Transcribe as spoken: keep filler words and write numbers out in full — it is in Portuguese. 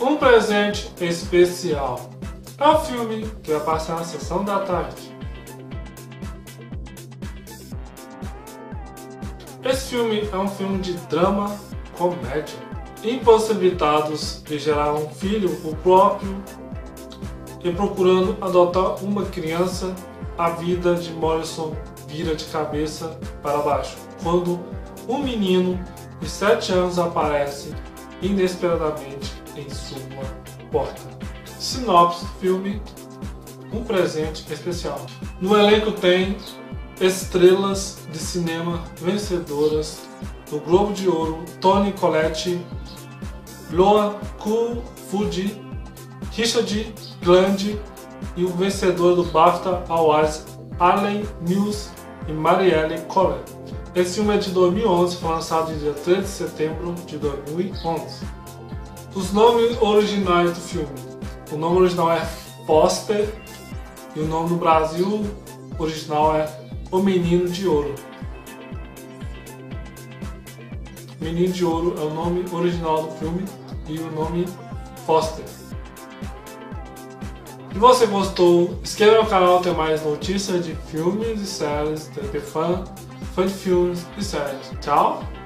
Um presente especial. É um filme que vai passar na sessão da tarde. Esse filme é um filme de drama comédia. Impossibilitados de gerar um filho, o próprio, e procurando adotar uma criança, a vida de Morrison vira de cabeça para baixo quando um menino de sete anos aparece inesperadamente em sua porta. Sinopse do filme: um presente especial. No elenco tem estrelas de cinema vencedoras do Globo de Ouro: Toni Collette, Loa Koo-fuji, Richard Grant e o vencedor do BAFTA Awards, Allen Mills e Marielle Collet. Esse filme é de dois mil e onze, foi lançado dia treze de setembro de dois mil e onze. Os nomes originais do filme: o nome original é Foster e o nome no Brasil original é O Menino de Ouro. Menino de Ouro é o nome original do filme e o nome Foster. Se você gostou, inscreva no canal, tem mais notícias de filmes e séries, T V fã, fã de filmes e séries. Tchau!